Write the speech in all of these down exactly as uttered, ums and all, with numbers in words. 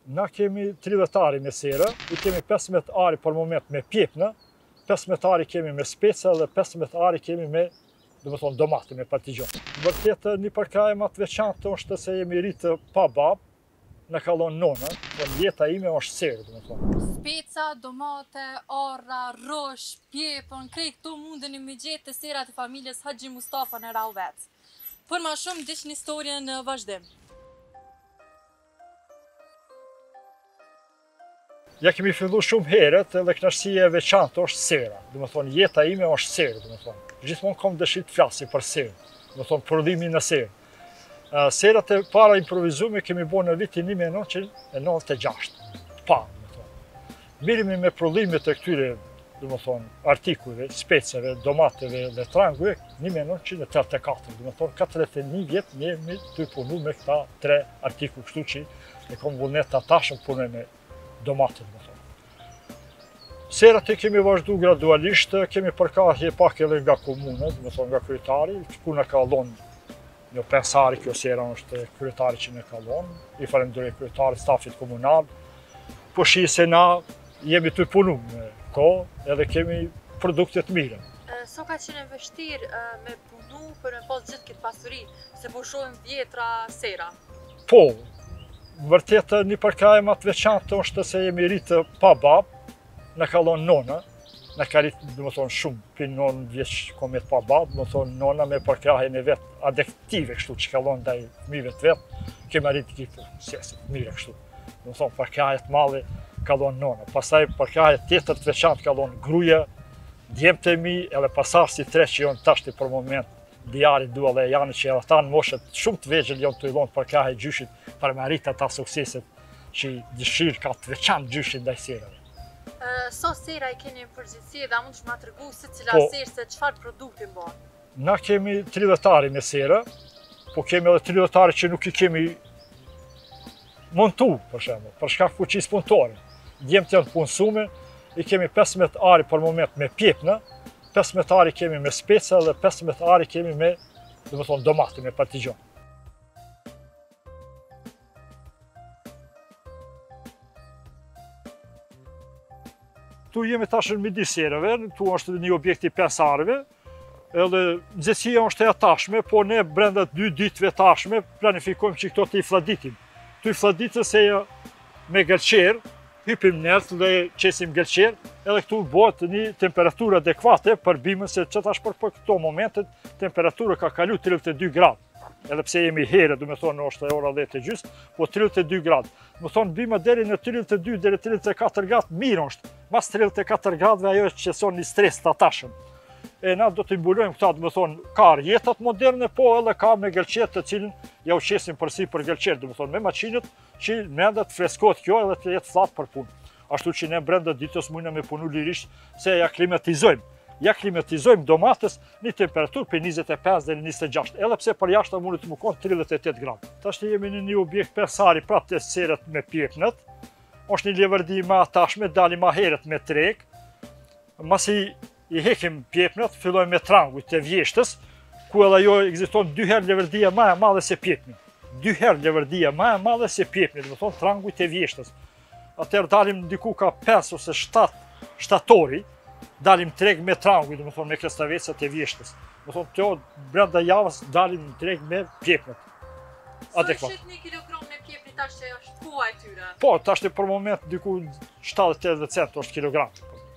Na kemi tridhjetë ari me sera, i kemi pesëmbëdhjetë ari për moment me pjepna, pesëmbëdhjetë ari kemi me speca dhe pesëmbëdhjetë ari kemi me, do të thonë, domate, me patligjon. Vërtet një përkraje më të veçantë është se jemi rritë pa babë, në kallon nona, po jeta ime është serë, do të thonë. Speca, domate, arra, rosh, pjepën, krejt këto mundeni me gjetë të serat e familjes Haxhi Mustafa në Rauvec. Për ma shumë dish një historie në vazhdim. Ja kemi fillu shumë herët edhe kënaqësia e veçantë është sera. Do të thonë jeta ime është serë, do të thonë. Gjithmonë kam dëshirë të flasë për serë, do të thonë prodhimin në serë. Serat e para improvizume kemi bërë në vitin një mijë e nëntëqind e nëntëdhjetë e gjashtë. Pa, do të thonë. Mirimi me prodhimet e këtyre, do të thonë, artikujve, specave, domateve dhe trangujve, një mijë e nëntëqind e tetëdhjetë e katër. Do të thonë katërdhjetë e një vjet jemi të punu me këta tre artikuj, kështu që e kam vullnet të tashëm punoj me domatet, më thonë. Serat e kemi vazhdu gradualisht, kemi përkahje pak edhe nga komunët, më thonë nga kryetari, ku në ka dhonë një pensari, kjo sera është kryetari që në ka dhonë, i falenderoj kryetari, stafit komunal, po shi se na jemi të punu me ko, edhe kemi produktet mire. So ka qenë vështirë me punu për me pas gjithë këtë pasuri, se po shohim vjetra sera? Po, vërtet një përkraje më të veçantë është se jemi rritë pa babë, në kallon nona, në ka rritë, do të thonë, shumë, për nënë vjeç kom jetë pa babë, do të thonë nona me përkrajen e vetë adektive kështu që kallon ndaj fëmijëve të vetë, kemi arritë gjithë sesit, mire kështu. Do të thonë, përkrajet male kallon nona, pastaj përkrajet tjetër të veçantë kallon gruja, djemët e mi, edhe pasarësi tre që jonë tashti për moment, diarit dua dhe janë që edhe ta në moshet shumë të vegjël jonë të ilon për krahe gjyshit për me arritë ata sukseset që dëshirë ka të veçantë gjyshit ndaj serave. So sera i keni në përgjithësi dhe a mund të shma të regu se cila serë se qëfar produktin bon? Na kemi tridhjetë ari me sera, po kemi edhe tridhjetë ari që nuk i kemi montu, për shemë, për shkak fuqisë punëtore. Djemët janë punësume, i kemi pesëmbëdhjetë ari për moment me pjepna, pesëmbëdhjetë ari kemi me speca dhe pesëmbëdhjetë ari kemi me, do të thonë, domate, me patligjon. Tu jemi tash në midis serave, tu është një objekt i pesë arëve, edhe nxehtësia është e atashme, po ne brenda dy ditëve tashme planifikojmë që këto të i fladitim. Tu i fladitës e me gëlqer, hypim nërtë dhe qesim gëlqer, edhe këtu bëhet një temperaturë adekuate për bimën, se që tash për këto momentet temperatura ka kalu tridhjetë e dy gradë. Edhe pse jemi herë, du me thonë është e ora dhjetë e gjysmë, po tridhjetë e dy gradë. Më thonë bima deri në tridhjetë e dy deri tridhjetë e katër gradë mirë është. Mas tridhjetë e katër gradëve ajo është që son një stres të atashëm. E na do të imbulojmë këta, du me thonë, ka rjetat moderne, po edhe ka me gëlqet të cilin ja u qesim përsi për gëlqet, du me thonë, me maqinët që menda të freskot kjo edhe të jetë flatë për punë. Ashtu që ne brenda ditës mujna me punu lirisht se ja klimatizojmë. Ja klimatizojmë domates një temperaturë për njëzet e pesë dhe njëzet e gjashtë, edhe pse për jashtë mundet të më konë tridhjetë e tetë gradë. Tash jemi në një objekt pesari prapë të seret me pjepnët, është një leverdi ma tashme, dali ma heret me treg, masi i hekim pjepnët, fillojmë me trangu të vjeshtës, ku edhe jo ekziston dy herë leverdia ma e madhe se pjepni. Dy herë leverdia ma e madhe se pjepni, dhe më thonë trangu të vjeshtës. Atër dalim diku ka pesë ose shtatë shtatori, dalim treg me trangu, dhe më thonë me krestavecët e vjeshtës. Më thonë të brenda javës dalim treg me pjepnët. So shqit një kilogram me pjepni tash që është koha e tyre? Po, tash të për moment diku shtatëdhjetë e dhjetë cent është kilogram.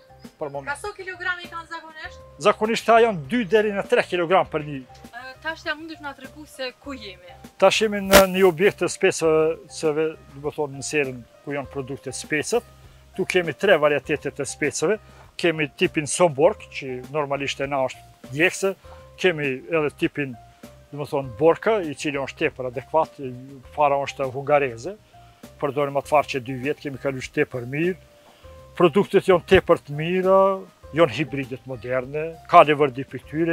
Ka so kilogrami kanë zakonisht? Zakonisht ta janë dy deri në tre kilogram për një. Tash të mundesh nga të regu se ku jemi? Tash jemi në një objekt të specëve, dhe më thonë në serën ku janë produkte specët. Tu kemi tre variatetet të specëve. Kemi tipin Somborg, që normalisht e na është djekse. Kemi edhe tipin, dhe më thonë, Borka, i cili është tepër adekuat, fara është hungareze. Përdorim atë farë që dy vjetë, kemi kalush tepër mirë. Produktet janë tepër të mira, janë hibridet moderne, ka leverdi për këtyre.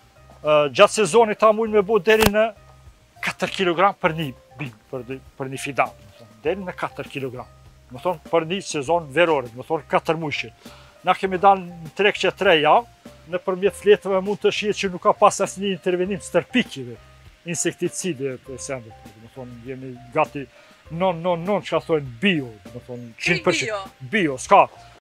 Gjatë sezonit ta mujnë me bo deri në katër kilogram për një bim, për një fidan. Deri në katër kilogram. Më thonë, për një sezon verore, më thonë, katër mujshë. Na kemi dalë në trek që tre javë, në përmjet fletëve mund të shihet që nuk ka pas asë një intervenim stërpikive, insekticide të sendet. Më thonë, jemi gati non, non, non, që ka thonë bio, do thonë, Krejt bio. Bio, s'ka.